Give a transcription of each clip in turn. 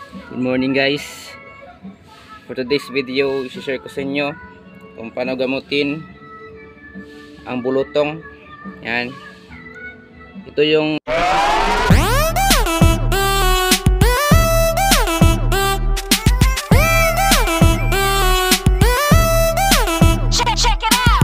Good morning guys. For today's video, i-share ko sa inyo kung paano gamutin ang bulutong. Yan. Ito yung Check it out.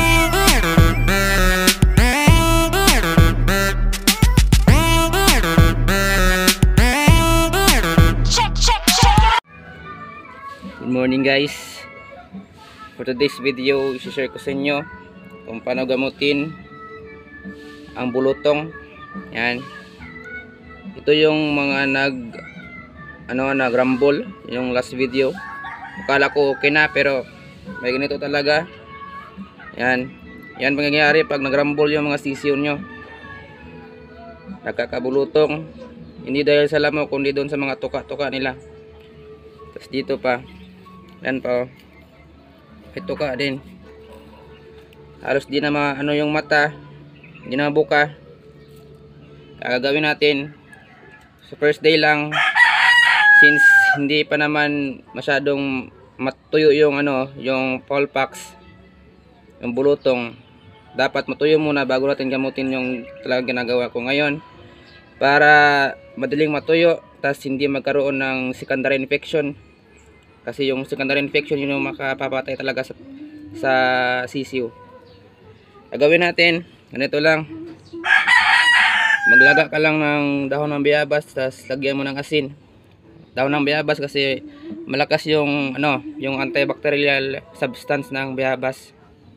Check it out. Good morning guys. For today's video, i-share ko sa inyo kung paano gamutin ang bulutong. Yan. Ito yung mga nagrumble yung last video. Akala ko okay na pero may ganito talaga. Yan. Yan mangyayari pag nagrumble yung mga sisiyo nyo. Nagkakabulutong. Hindi dahil sa lamok kundi doon sa mga tuka-tuka nila. Tapos dito pa. Yan pa oh. May tuka din. Halos di na yung mata. Hindi na mabuka. Gagawin natin sa first day lang, since hindi pa naman masyadong matuyo yung yung Polpax, yung bulutong. Dapat matuyo muna bago natin gamutin yung talagang ginagawa ko ngayon para madaling matuyo, tas hindi magkaroon ng secondary infection. Kasi yung secondary infection yun yung makapapatay talaga sa sisiw. Gagawin natin ganito lang. Maglaga ka lang ng dahon ng bayabas, tas lagyan mo ng asin. Dahon ng bayabas kasi malakas yung yung antibacterial substance ng bayabas.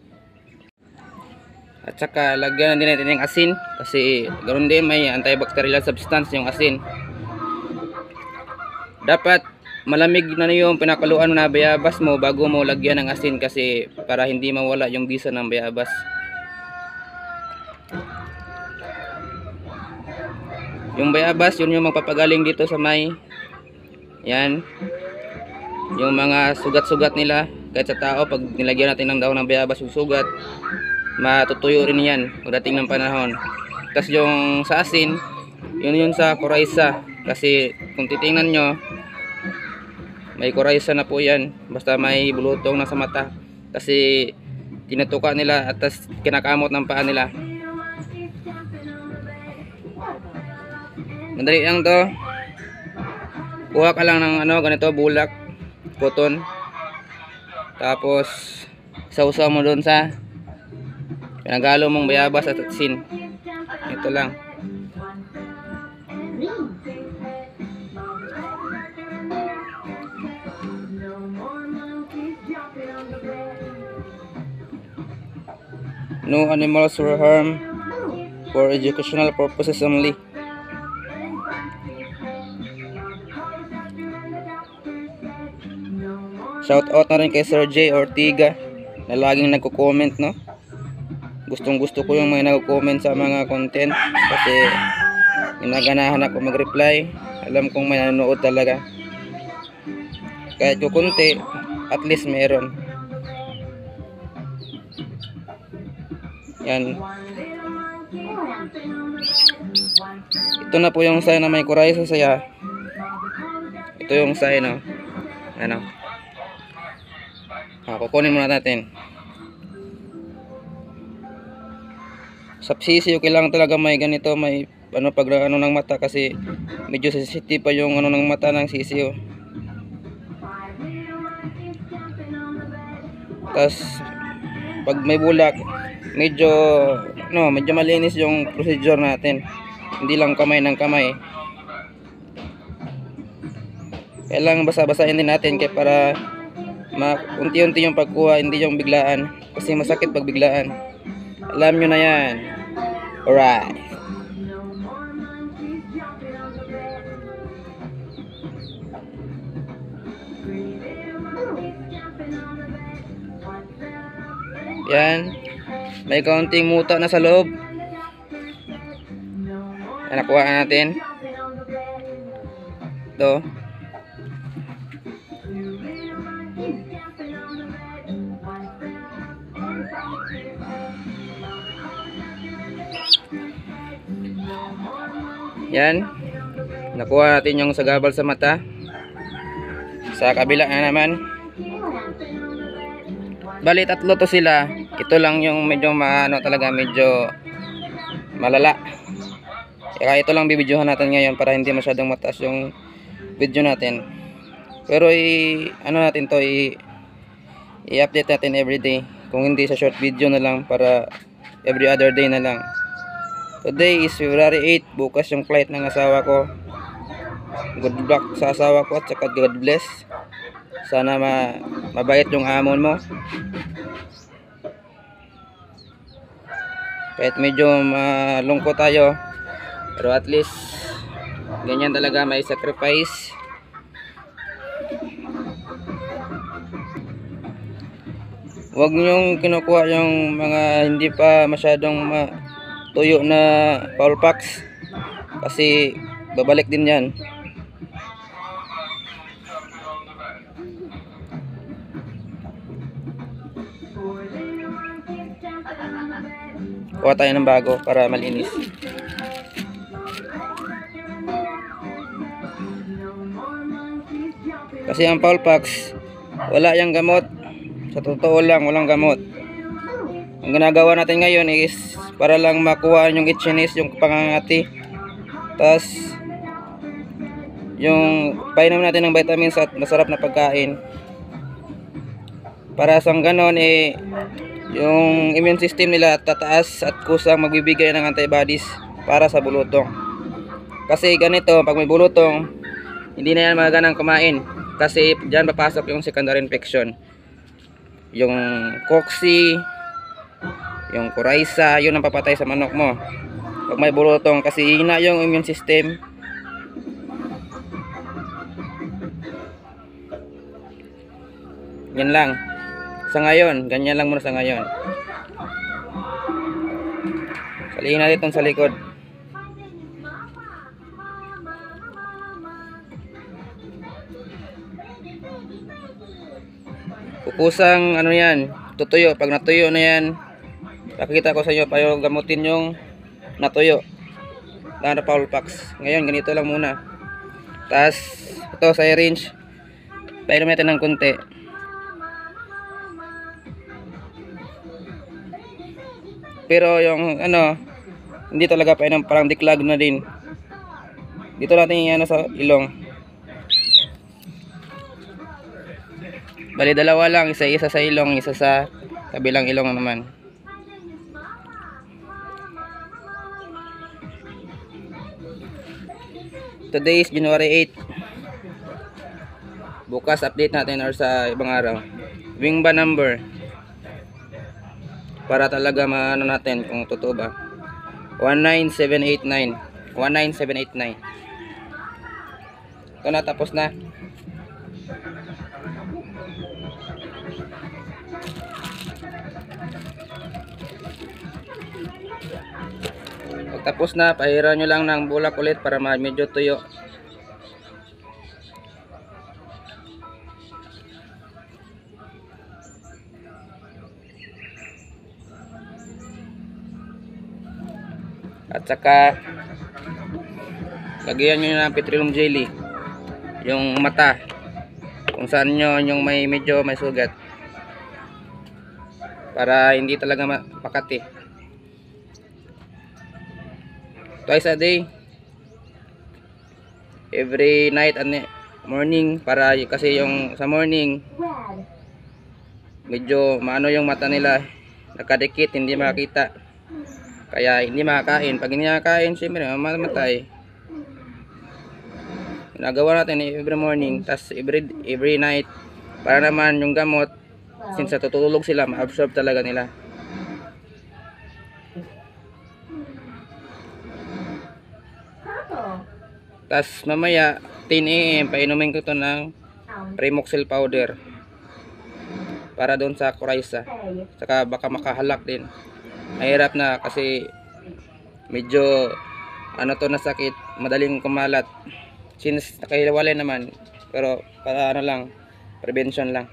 At saka lagyan din natin ng asin kasi ganoon din may antibacterial substance yung asin. Dapat malamig na yung pinakaluan na bayabas mo bago mo lagyan ng asin kasi para hindi mawala yung bisa ng bayabas. Yung bayabas, yun yung magpapagaling dito sa may yan. Yung mga sugat-sugat nila kahit sa tao, pag nilagyan natin ng dahon ng bayabas yung sugat, matutuyo rin yan pagdating ng panahon. Tapos yung sa asin, yun sa coryza. Kasi kung titingnan nyo, may coryza na po yan. Basta may bulutong na sa mata. Kasi tinutuka nila at tas kinakamot ng paa nila. Madali lang to. Kuha ka lang ng ganito, bulak, cotton. Tapos sausaw mo doon sa pinagalo mong bayabas at asin. Ito lang. No animals were harmed, for educational purposes only. Shout out na rin kay Sir J Ortiga na laging nagko-comment, no? Gustong gusto ko yung mga nagko-comment sa mga content kasi ginaganahan ako mag-reply. Alam kong may nanonood talaga. Kahit kukunti, at least meron. Yan. Ito na po yung sign na may coryza saya. Ito yung sign, no? Kukunin muna natin. Sa sisiyo kailangan talaga may ganito, may pag ng mata kasi medyo sensitive pa yung ng mata ng sisiyo. Tas pag may bulak, medyo malinis yung procedure natin. Hindi lang kamay ng kamay. Kailangan basa-basahin din natin kaya para unti-unti yung pagkuha, hindi yung biglaan. Kasi masakit pag biglaan. Alam nyo na yan. Alright. Yan. May kaunting muta na sa loob. Nakuha natin. Ito. Yan. Nakuha natin yung sagabal sa mata. Sa kabila na naman. Bali, tatlo to sila. Ito lang yung medyo maano talaga, medyo malala. Kaya ito lang bibidyohan natin ngayon para hindi masyadong mataas yung video natin. Pero ano natin to, i-update natin everyday. Kung hindi sa short video na lang, para every other day na lang. Today is February 8. Bukas yung flight ng asawa ko. Good luck sa asawa ko at saka God bless. Sana mabait yung hamon mo. Kahit medyo malungkot tayo, pero at least ganyan talaga, may sacrifice. Huwag nyong kinukuha yung mga hindi pa masyadong tuyo na foul packs, kasi babalik din yan. Kuha tayo ng bago para malinis. Kasi ang foul packs, wala yung gamot. Sa totoo lang, walang gamot. Ang ginagawa natin ngayon is para lang makuha yung itchiness, yung pangangati. Tapos yung painom natin ng vitamins at masarap na pagkain. Para sa ganon, yung immune system nila tataas at kusang magbibigay ng antibodies para sa bulutong. Kasi ganito, pag may bulutong, hindi na yan magaganang kumain. Kasi dyan papasok yung secondary infection. Yung cocci, yung coryza, yun ang papatay sa manok mo. Pag may bulutong, kasi hina yung immune system. Yan lang. Sa ngayon, ganyan lang muna sa ngayon. Salihin natin itong sa likod. Kukusang ano yan, tutuyo. Pag natuyo na yan, pakikita ko sa inyo para gamutin yung natuyo na foul packs. Ngayon, ganito lang muna. Tapos, ito sa syringe, painom natin ng konti. Pero yung ano, hindi talaga painom, parang diklag na din. Dito natin yung ano sa ilong. Bali, dalawa lang, isa sa ilong, isa sa kabilang ilong naman. Today is January 8. Bukas update natin or sa ibang araw. Wing ba number? Para talaga maano natin kung totoo ba. 19789. 19789. Ito na, tapos na. Pag tapos na, pahiran nyo lang ng bulak ulit para medyo tuyo. At saka lagyan nyo ng petroleum jelly yung mata, kung saan nyo yung medyo may sugat, para hindi talaga makati. Twice a day, every night and morning, para kasi yung sa morning medyo maano yung mata nila, nakadikit, hindi makita. Kaya hindi makakain. Pag hindi makakain, siyempre mamamatay. Nagawa natin every morning, tas every night, para naman yung gamot, since tutulog sila, ma-absorb talaga nila. Tas mamaya 10 AM painumin ko to ng Primoxil powder para doon sa coryza. Saka baka makahalak din. Mahirap na kasi medyo ano to na sakit, madaling kumalat. Since nakahiwalay naman, pero para ano lang, prevention lang.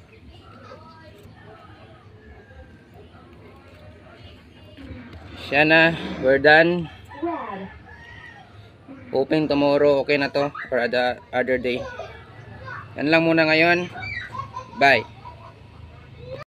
Siya na, we're done. Open tomorrow, okay na to for the other day. Yan lang muna ngayon. Bye.